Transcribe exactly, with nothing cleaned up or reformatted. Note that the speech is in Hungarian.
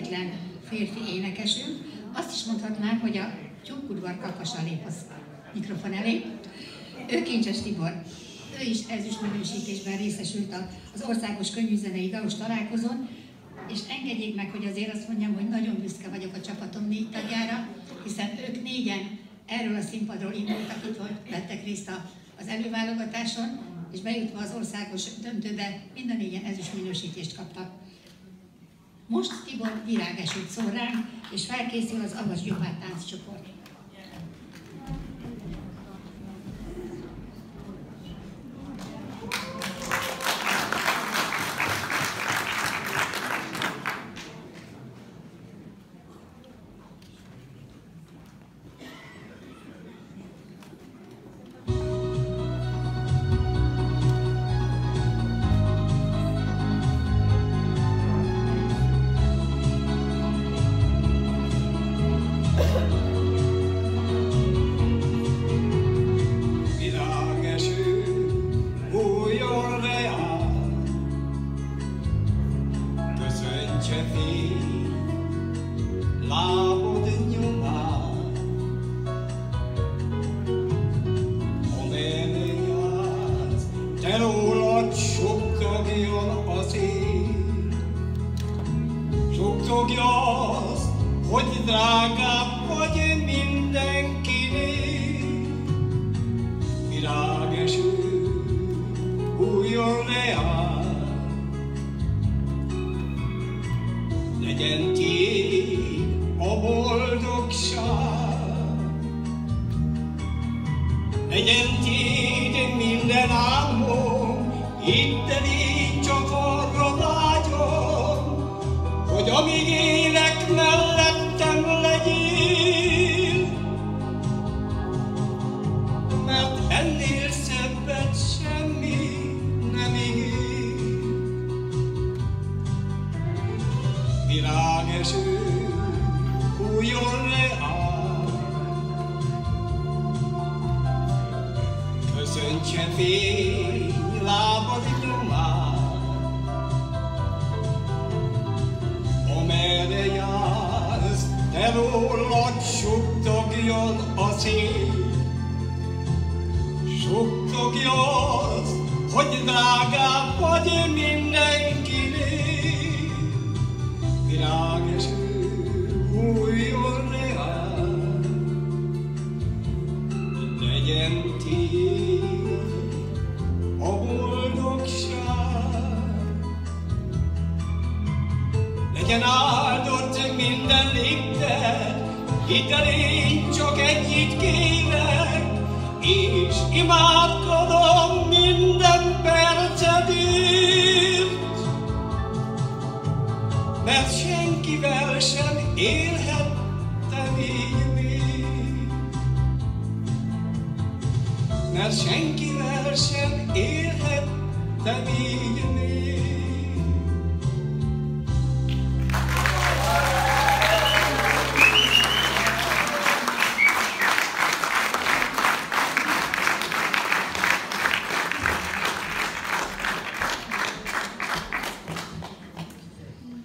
egyetlen férfi énekesünk. Azt is mondhatnánk, hogy a tyúkudvar kakasa lép az mikrofon elé. Ő Kincses Tibor. Ő is ezüst minősítésben részesült az Országos Könnyűzenei Dalos Találkozón, és engedjék meg, hogy azért azt mondjam, hogy nagyon büszke vagyok a csapatom négy tagjára, hiszen ők négyen erről a színpadról indultak itt, hogy vettek részt az előválogatáson, és bejutva az országos döntőbe mind a négyen ezüst minősítést kaptak. Most Tibor virágesült szól ránk, és felkészül az Avasd Gyomát tánccsoport. Suttogja azt, hogy drágább vagy mindenkinél. Virágeső újjon leáll, legyen tiéd a boldogság, legyen tiéd minden álmom, hidd el, én csak arra vágyom, hogy amíg élek, mellettem legyél, mert ennél szebbet semmi nem ígér. Virágeső újjon leáll, köszöntse fény lábad nyomát, amerre jársz, te rólad suttogjon a szél. Suttogja azt, hogy drágább vagy mindenkinél. Virágeső újjon leáll, legyen tiéd a boldogság, legyen áldott minden lépted, hidd el, én csak ennyit kérek, és imádkozom minden percedért, mert senkivel sem élhettem így még, mert senkivel sem élhettem így még.